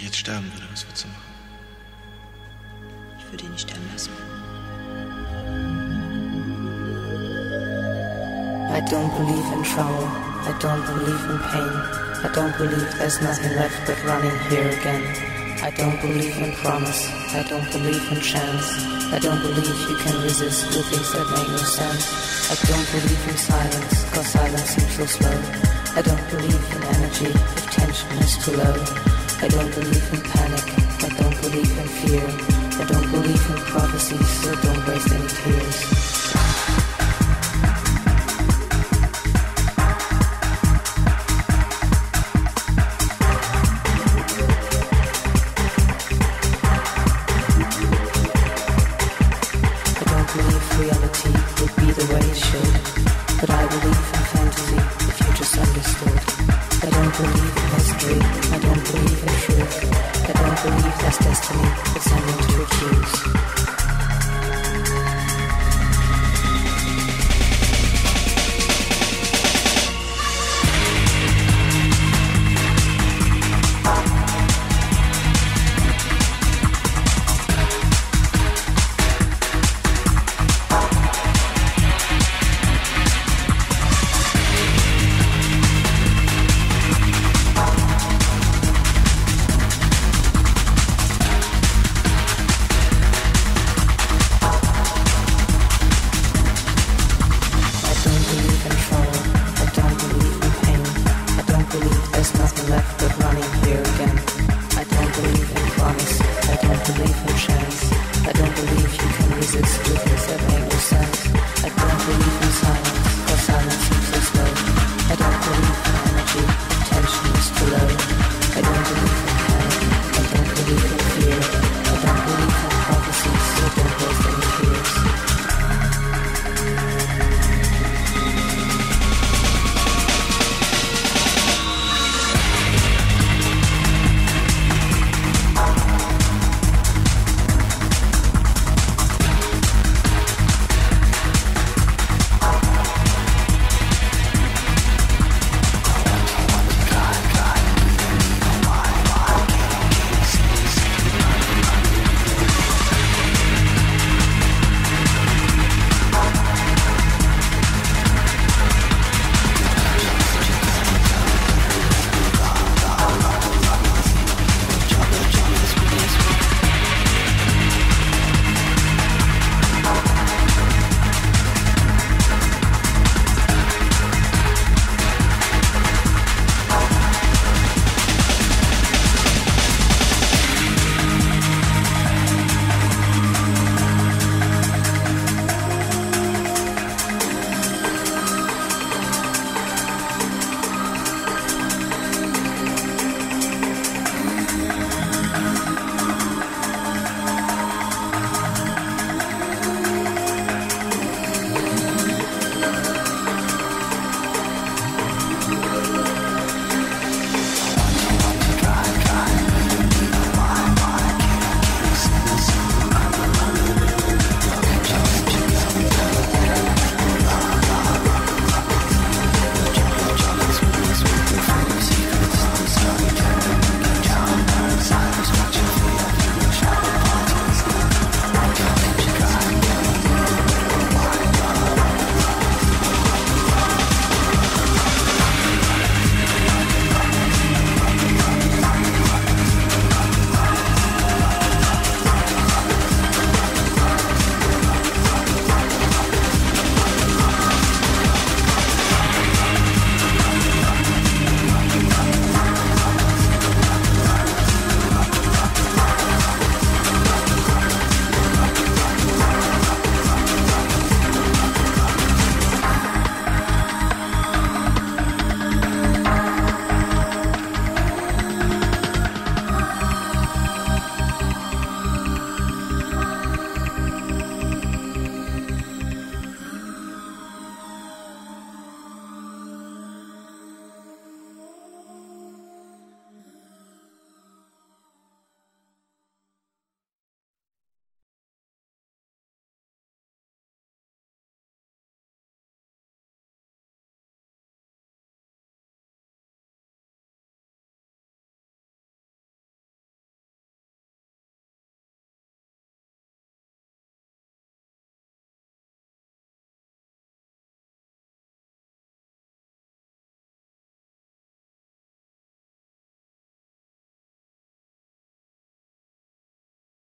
jetzt sterben würde, was würdest du machen? Ich würde ihn nicht sterben lassen. I don't believe in trouble. I don't believe in pain. I don't believe there's nothing left but running here again. I don't believe in promise. I don't believe in chance. I don't believe you can resist the things that make no sense. I don't believe in silence, cause silence seems so slow. I don't believe in energy if tension is too low. I don't believe in panic. I don't believe in fear. I don't believe in prophecies, so don't waste any tears. Destiny, it's something to accuse.